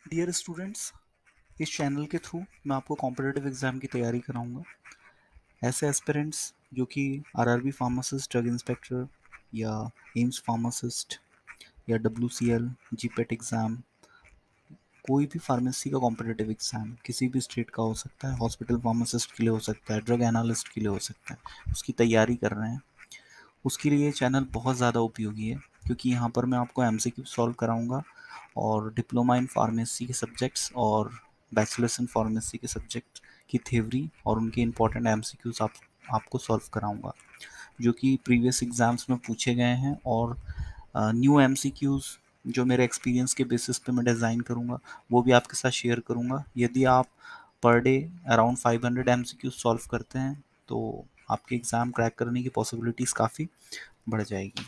Dear students, इस channel के through मैं आपको कॉम्पिटिटिव एग्ज़ाम की तैयारी कराऊंगा। ऐसे एस्पिरेंट्स जो कि आरआरबी फार्मासिस्ट, ड्रग इंस्पेक्टर या एम्स फार्मासिस्ट या डब्ल्यूसीएल, जीपेट एग्ज़ाम, कोई भी फार्मेसी का कॉम्पिटिटिव एग्ज़ाम किसी भी स्टेट का हो सकता है, हॉस्पिटल फार्मासिस्ट के लिए हो सकता है, ड्रग एनालिस्ट के लिए हो सकता है, उसकी तैयारी कर रहे हैं, उसके लिए ये चैनल बहुत ज़्यादा उपयोगी है क्योंकि यहाँ पर मैं आपको एमसीक्यू सॉल्व कराऊंगा और डिप्लोमा इन फार्मेसी के सब्जेक्ट्स और बैचलर्स इन फार्मेसी के सब्जेक्ट की थ्योरी और उनके इम्पोर्टेंट एमसीक्यूज आपको सॉल्व कराऊंगा जो कि प्रीवियस एग्जाम्स में पूछे गए हैं और न्यू एमसीक्यूज जो मेरे एक्सपीरियंस के बेसिस पे मैं डिज़ाइन करूंगा वो भी आपके साथ शेयर करूंगा। यदि आप per day around 500 MCQs solve करते हैं तो आपके एग्ज़ाम क्रैक करने की पॉसिबिलिटीज़ काफ़ी बढ़ जाएगी।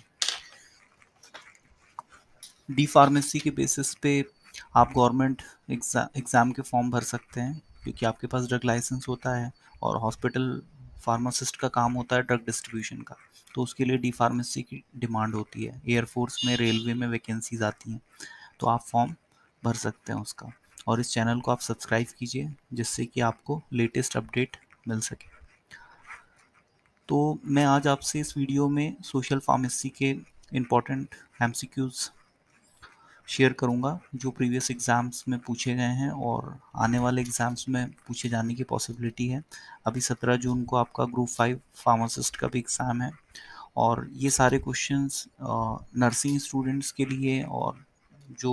डी फार्मेसी के बेसिस पे आप गवर्नमेंट एग्ज़ाम के फॉर्म भर सकते हैं क्योंकि आपके पास ड्रग लाइसेंस होता है और हॉस्पिटल फार्मासिस्ट का काम होता है ड्रग डिस्ट्रीब्यूशन का, तो उसके लिए डी फार्मेसी की डिमांड होती है। एयरफोर्स में, रेलवे में वैकेंसीज आती हैं, तो आप फॉर्म भर सकते हैं उसका। और इस चैनल को आप सब्सक्राइब कीजिए जिससे कि आपको लेटेस्ट अपडेट मिल सके। तो मैं आज आपसे इस वीडियो में सोशल फार्मेसी के इम्पोर्टेंट एमसीक्यूज़ शेयर करूंगा जो प्रीवियस एग्ज़ाम्स में पूछे गए हैं और आने वाले एग्ज़ाम्स में पूछे जाने की पॉसिबिलिटी है। अभी 17 जून को आपका ग्रुप 5 फार्मासिस्ट का भी एग्ज़ाम है और ये सारे क्वेश्चंस नर्सिंग स्टूडेंट्स के लिए और जो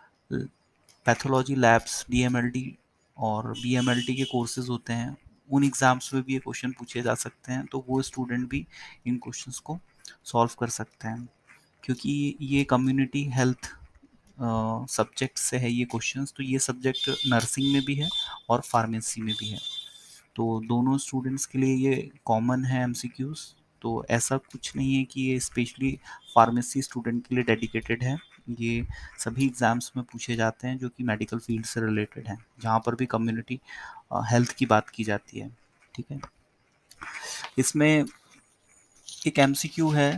पैथोलॉजी लैब्स, डीएमएलटी और बीएमएलटी के कोर्सेज होते हैं, उन एग्ज़ाम्स में भी ये क्वेश्चन पूछे जा सकते हैं, तो वो स्टूडेंट भी इन क्वेश्चंस को सॉल्व कर सकते हैं क्योंकि ये कम्युनिटी हेल्थ सब्जेक्ट से है ये क्वेश्चंस। तो ये सब्जेक्ट नर्सिंग में भी है और फार्मेसी में भी है, तो दोनों स्टूडेंट्स के लिए ये कॉमन है एमसीक्यूज। तो ऐसा कुछ नहीं है कि ये स्पेशली फार्मेसी स्टूडेंट के लिए डेडिकेटेड है, ये सभी एग्ज़ाम्स में पूछे जाते हैं जो कि मेडिकल फील्ड से रिलेटेड हैं, जहाँ पर भी कम्युनिटी हेल्थ की बात की जाती है। ठीक है, इसमें एक एमसीक्यू है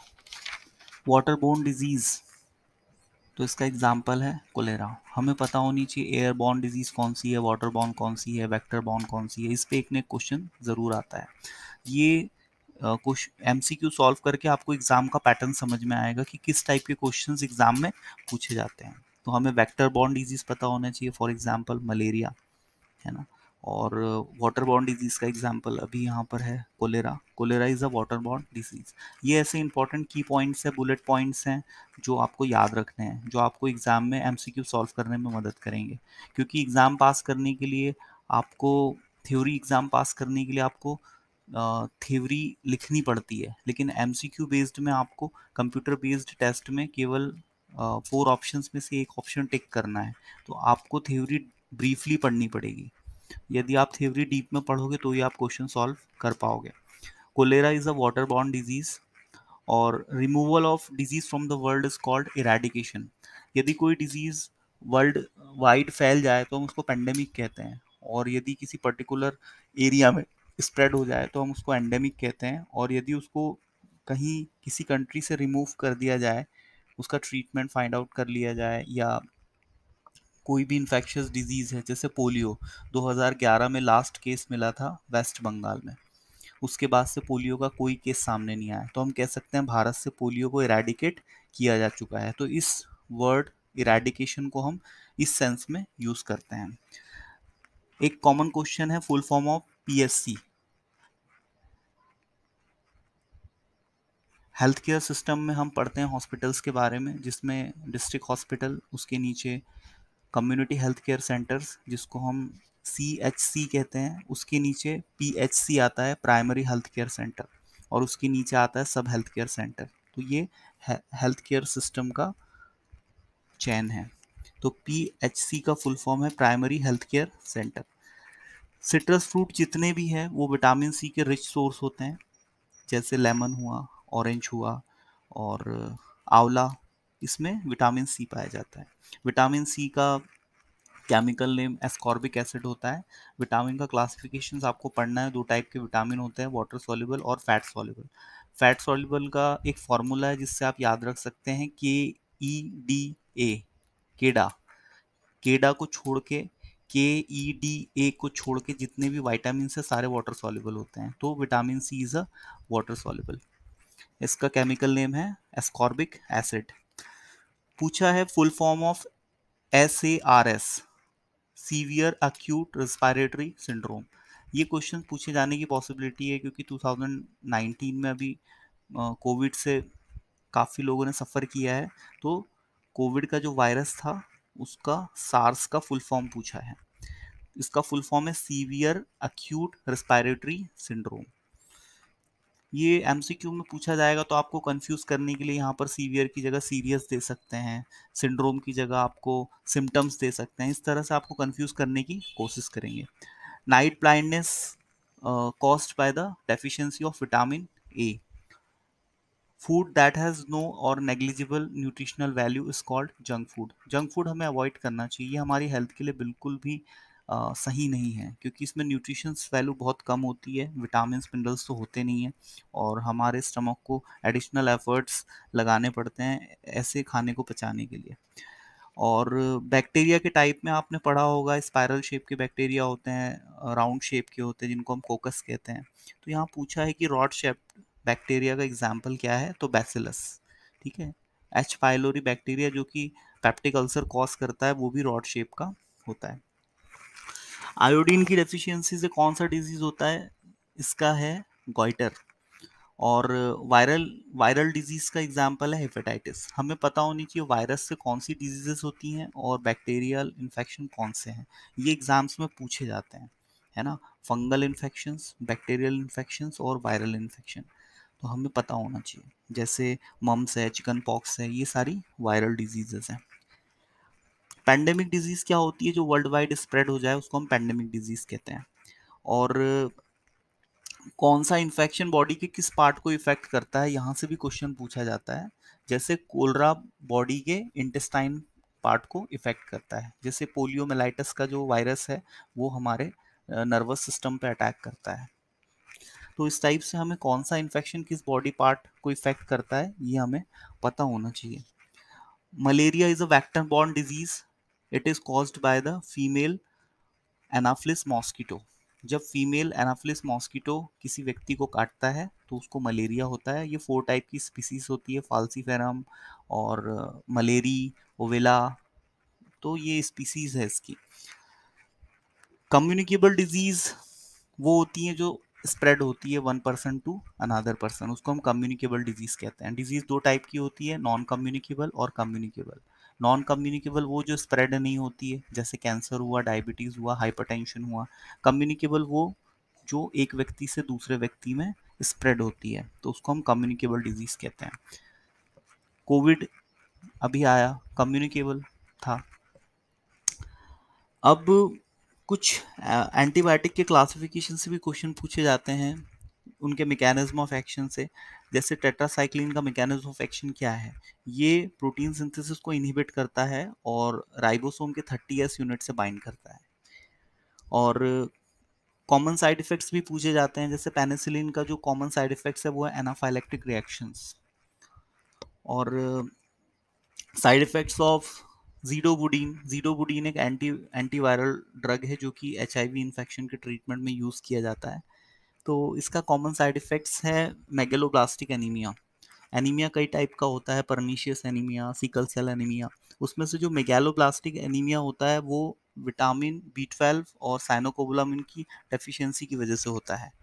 वाटर बोर्न डिजीज़, तो इसका एग्जाम्पल है कोलेरा। हमें पता होनी चाहिए एयर बॉर्न डिजीज कौन सी है, वाटर बॉर्न कौन सी है, वेक्टर बॉर्न कौन सी है। इस पे एक ने क्वेश्चन ज़रूर आता है। ये कुछ एमसीक्यू सॉल्व करके आपको एग्जाम का पैटर्न समझ में आएगा कि किस टाइप के क्वेश्चंस एग्जाम में पूछे जाते हैं। तो हमें वेक्टर बॉर्न डिजीज पता होना चाहिए, फॉर एग्जाम्पल मलेरिया, है ना। और वाटर बॉर्न डिजीज का एग्जांपल अभी यहाँ पर है cholera. Cholera is a water borne disease. ये ऐसे इंपॉर्टेंट की पॉइंट्स है, बुलेट पॉइंट्स हैं जो आपको याद रखने हैं, जो आपको एग्जाम में एमसीक्यू सॉल्व करने में मदद करेंगे। क्योंकि एग्जाम पास करने के लिए आपको थ्योरी एग्जाम पास करने के लिए आपको थ्योरी लिखनी पड़ती है, लेकिन एमसीक्यू बेस्ड में आपको कंप्यूटर बेस्ड टेस्ट में केवल 4 ऑप्शंस में से एक ऑप्शन टिक करना है। तो आपको थ्योरी ब्रीफली पढ़नी पड़ेगी। यदि आप थ्योरी डीप में पढ़ोगे तो ही आप क्वेश्चन सॉल्व कर पाओगे। Cholera is a water borne disease और removal of disease from the world is called eradication. यदि कोई डिजीज वर्ल्ड वाइड फैल जाए तो हम उसको पेंडेमिक कहते हैं, और यदि किसी पर्टिकुलर एरिया में स्प्रेड हो जाए तो हम उसको एंडेमिक कहते हैं। और यदि उसको कहीं किसी कंट्री से रिमूव कर दिया जाए, उसका ट्रीटमेंट फाइंड आउट कर लिया जाए, या कोई भी इन्फेक्शियस डिजीज़ है जैसे पोलियो, 2011 में लास्ट केस मिला था वेस्ट बंगाल में, उसके बाद से पोलियो का कोई केस सामने नहीं आया, तो हम कह सकते हैं भारत से पोलियो को इरेडिकेट किया जा चुका है। तो इस वर्ड इरेडिकेशन को हम इस सेंस में यूज़ करते हैं। एक कॉमन क्वेश्चन है full form of PSC. Health care system में हम पढ़ते हैं हॉस्पिटल्स के बारे में, जिसमें डिस्ट्रिक्ट हॉस्पिटल, उसके नीचे कम्युनिटी हेल्थ केयर सेंटर्स जिसको हम CHC कहते हैं, उसके नीचे PHC आता है, प्राइमरी हेल्थ केयर सेंटर, और उसके नीचे आता है सब हेल्थ केयर सेंटर। तो ये हेल्थ केयर सिस्टम का चैन है। तो PHC का फुल फॉर्म है primary health care centre. Citrus fruit जितने भी हैं वो विटामिन सी के रिच सोर्स होते हैं, जैसे लेमन हुआ, ऑरेंज हुआ और आंवला, इसमें विटामिन सी पाया जाता है। विटामिन सी का केमिकल नेम एस्कॉर्बिक एसिड होता है। विटामिन का क्लासिफिकेशन आपको पढ़ना है, 2 टाइप के विटामिन होते हैं, वाटर सॉल्युबल और फैट सॉल्युबल। फैट सॉल्युबल का एक फॉर्मूला है जिससे आप याद रख सकते हैं KEDA, केडा। केडा को छोड़ के, KEDA को छोड़ के जितने भी विटामिन है सारे वाटर सॉल्युबल होते हैं, तो vitamin C is a water soluble. इसका केमिकल नेम है एस्कॉर्बिक एसिड। पूछा है full form of SARS, severe acute respiratory syndrome. ये क्वेश्चन पूछे जाने की पॉसिबिलिटी है क्योंकि 2019 में अभी कोविड से काफ़ी लोगों ने सफ़र किया है, तो कोविड का जो वायरस था उसका सार्स का फुल फॉर्म पूछा है। इसका फुल फॉर्म है सीवियर अक्यूट रेस्पिरेटरी सिंड्रोम। ये एमसीक्यू में पूछा जाएगा तो आपको कंफ्यूज करने के लिए यहाँ पर सीवियर की जगह सीरियस दे सकते हैं, सिंड्रोम की जगह आपको सिम्टम्स दे सकते हैं, इस तरह से आपको कंफ्यूज करने की कोशिश करेंगे। Night blindness caused by the deficiency of vitamin A. Food that has no और negligible nutritional value is called junk food. Junk food हमें अवॉइड करना चाहिए, हमारी हेल्थ के लिए बिल्कुल भी सही नहीं है क्योंकि इसमें न्यूट्रिशंस वैल्यू बहुत कम होती है, विटामिन मिनरल्स तो होते नहीं हैं और हमारे स्टमक को एडिशनल एफर्ट्स लगाने पड़ते हैं ऐसे खाने को पचाने के लिए। और बैक्टीरिया के टाइप में आपने पढ़ा होगा, स्पाइरल शेप के बैक्टीरिया होते हैं, राउंड शेप के होते हैं जिनको हम कोकस कहते हैं। तो यहाँ पूछा है कि रॉड शेप बैक्टीरिया का एग्जाम्पल क्या है, तो बैसिलस। ठीक है, एच पाइलोरी बैक्टीरिया जो कि पेप्टिक अल्सर कॉज करता है वो भी रॉड शेप का होता है। आयोडीन की डेफिशिएंसी से कौन सा डिजीज होता है, इसका है गॉइटर। और वायरल वायरल डिजीज का एग्जांपल है हेपेटाइटिस। हमें पता होनी चाहिए वायरस से कौन सी डिजीजेस होती हैं और बैक्टीरियल इन्फेक्शन कौन से हैं, ये एग्जाम्स में पूछे जाते हैं, है ना। फंगल इन्फेक्शंस, बैक्टीरियल इन्फेक्शंस और वायरल इन्फेक्शन तो हमें पता होना चाहिए, जैसे मम्स है, चिकन पॉक्स है, ये सारी वायरल डिजीजेस हैं। पैंडेमिक डिजीज क्या होती है, जो वर्ल्ड वाइड स्प्रेड हो जाए उसको हम पैंडेमिक डिजीज कहते हैं। और कौन सा इन्फेक्शन बॉडी के किस पार्ट को इफेक्ट करता है, यहाँ से भी क्वेश्चन पूछा जाता है। जैसे कोलरा बॉडी के इंटेस्टाइन पार्ट को इफेक्ट करता है, जैसे पोलियोमेलाइटिस का जो वायरस है वो हमारे नर्वस सिस्टम पे अटैक करता है। तो इस टाइप से हमें कौन सा इन्फेक्शन किस बॉडी पार्ट को इफेक्ट करता है ये हमें पता होना चाहिए। Malaria is a vector borne disease, it is caused by the female anopheles mosquito. जब फीमेल एनाफ्लिस मॉस्किटो किसी व्यक्ति को काटता है तो उसको मलेरिया होता है। ये 4 टाइप की स्पीसीज होती है, फाल्सीफेरम और मलेरी, ओवेला, तो ये स्पीसीज है इसकी। कम्युनिकेबल डिजीज वो होती है जो स्प्रेड होती है one person to another person, उसको हम कम्युनिकेबल डिजीज कहते हैं। डिजीज 2 टाइप की होती है, नॉन कम्युनिकेबल और कम्युनिकेबल। नॉन कम्युनिकेबल वो जो स्प्रेड नहीं होती है, जैसे कैंसर हुआ, डायबिटीज हुआ, हाइपरटेंशन हुआ। कम्युनिकेबल वो जो एक व्यक्ति से दूसरे व्यक्ति में स्प्रेड होती है, तो उसको हम कम्युनिकेबल डिजीज कहते हैं। कोविड अभी आया, कम्युनिकेबल था। अब कुछ एंटीबायोटिक के क्लासिफिकेशन से भी क्वेश्चन पूछे जाते हैं, उनके मैकेनिज्म ऑफ एक्शन से। जैसे टेट्रासाइक्लिन का मैकेनिज्म ऑफ एक्शन क्या है, ये प्रोटीन सिंथेसिस को इनहिबिट करता है और राइबोसोम के 30S यूनिट से बाइंड करता है। और कॉमन साइड इफेक्ट्स भी पूछे जाते हैं, जैसे पेनिसिलिन का जो कॉमन साइड इफेक्ट्स है वो है एनाफाइलेक्टिक रिएक्शंस। और side effects of zidovudine, zidovudine एक एंटीवायरल ड्रग है जो कि HIV इन्फेक्शन के ट्रीटमेंट में यूज़ किया जाता है। तो इसका कॉमन साइड इफेक्ट्स है मेगलोब्लास्टिक एनीमिया। एनीमिया कई टाइप का होता है, pernicious anaemia, sickle cell anaemia. उसमें से जो मेगलोब्लास्टिक एनीमिया होता है वो विटामिन B12 और साइनोकोबुलामिन की डेफिशिएंसी की वजह से होता है।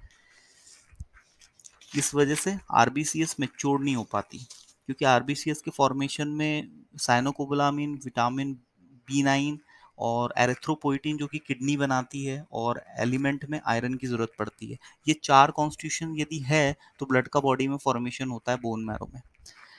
इस वजह से आरबीसीएस मैच्योर नहीं हो पाती, क्योंकि आरबीसीएस के फॉर्मेशन में साइनोकोबुलामिन, विटामिन B9 और एरिथ्रोपोइटिन जो कि किडनी बनाती है, और एलिमेंट में आयरन की जरूरत पड़ती है। ये 4 कॉन्स्टिट्यूशन यदि है तो ब्लड का बॉडी में फॉर्मेशन होता है बोन मैरो में।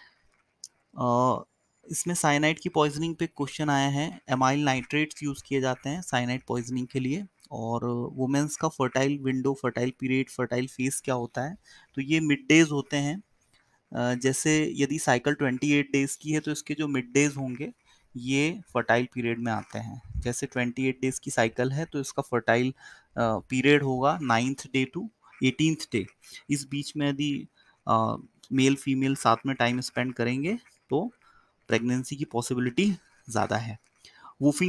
इसमें साइनाइड की पॉइजनिंग पे क्वेश्चन आया है। एमाइल नाइट्रेट्स यूज़ किए जाते हैं साइनाइड पॉइजनिंग के लिए। और वुमेन्स का fertile window, fertile period, fertile phase क्या होता है, तो ये मिड डेज होते हैं। जैसे यदि साइकिल 28 डेज की है तो इसके जो मिड डेज होंगे ये फर्टाइल पीरियड में आते हैं। जैसे 28 डेज की साइकिल है तो इसका फर्टाइल पीरियड होगा 9th day to 18th day. इस बीच में यदि मेल फीमेल साथ में टाइम स्पेंड करेंगे तो प्रेगनेंसी की पॉसिबिलिटी ज़्यादा है। वूफिंग कप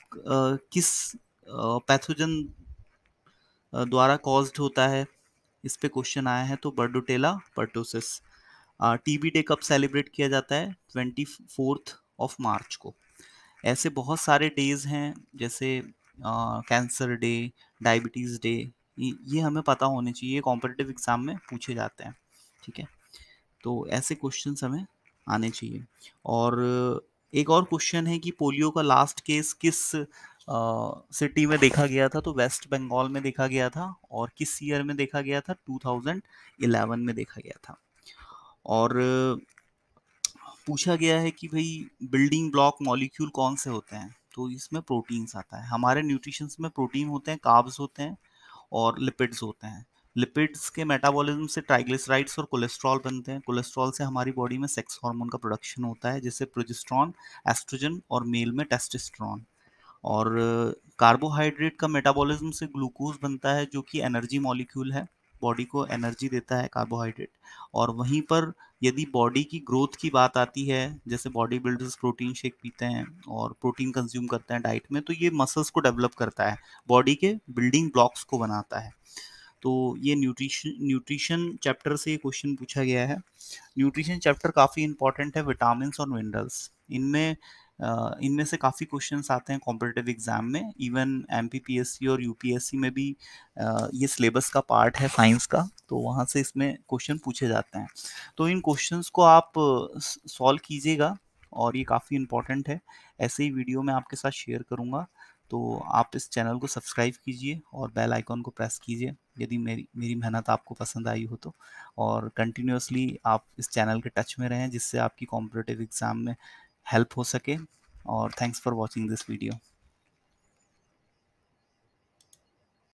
किस पैथोजन द्वारा कॉज्ड होता है, इस पे क्वेश्चन आया है। तो बर्डोटेला पर्टोसिस। टीबी डे कब सेलिब्रेट किया जाता है? 24 मार्च को। ऐसे बहुत सारे डेज हैं, जैसे कैंसर डे, डायबिटीज़ डे, ये हमें पता होने चाहिए, कॉम्पिटिटिव एग्जाम में पूछे जाते हैं। ठीक है, तो ऐसे क्वेश्चंस हमें आने चाहिए। और एक और क्वेश्चन है कि पोलियो का लास्ट केस किस सिटी में देखा गया था? तो वेस्ट बंगाल में देखा गया था। और किस ईयर में देखा गया था? 2011 में देखा गया था। और पूछा गया है कि भाई बिल्डिंग ब्लॉक मॉलिक्यूल कौन से होते हैं? तो इसमें प्रोटीन्स आता है। हमारे न्यूट्रिशंस में प्रोटीन होते हैं, कार्ब्स होते हैं और लिपिड्स होते हैं। लिपिड्स के मेटाबॉलिज्म से ट्राइग्लिसराइड्स और कोलेस्ट्रॉल बनते हैं। कोलेस्ट्रॉल से हमारी बॉडी में सेक्स हार्मोन का प्रोडक्शन होता है, जैसे प्रोजेस्टेरॉन, एस्ट्रोजन और मेल में टेस्टोस्टेरोन। और कार्बोहाइड्रेट का मेटाबॉलिज्म से ग्लूकोज बनता है, जो कि एनर्जी मॉलिक्यूल है, बॉडी को एनर्जी देता है कार्बोहाइड्रेट। और वहीं पर यदि बॉडी की ग्रोथ की बात आती है, जैसे बॉडी बिल्डर्स प्रोटीन शेक पीते हैं और प्रोटीन कंज्यूम करते हैं डाइट में, तो ये मसल्स को डेवलप करता है, बॉडी के बिल्डिंग ब्लॉक्स को बनाता है। तो ये न्यूट्रिशन चैप्टर से ये क्वेश्चन पूछा गया है। न्यूट्रिशन चैप्टर काफ़ी इंपॉर्टेंट है, विटामिन और मिनरल्स इनमें इनमें से काफ़ी क्वेश्चंस आते हैं कॉम्पिटिटिव एग्जाम में। इवन एमपीपीएससी और यूपीएससी में भी ये सिलेबस का पार्ट है साइंस का, तो वहाँ से इसमें क्वेश्चन पूछे जाते हैं। तो इन क्वेश्चंस को आप सॉल्व कीजिएगा, और ये काफ़ी इंपॉर्टेंट है। ऐसे ही वीडियो मैं आपके साथ शेयर करूँगा, तो आप इस चैनल को सब्सक्राइब कीजिए और बेल आइकॉन को प्रेस कीजिए, यदि मेरी मेरी मेहनत आपको पसंद आई हो तो। और कंटिन्यूअसली आप इस चैनल के टच में रहें, जिससे आपकी कॉम्पिटिटिव एग्ज़ाम में हेल्प हो सके। और thanks for watching this video.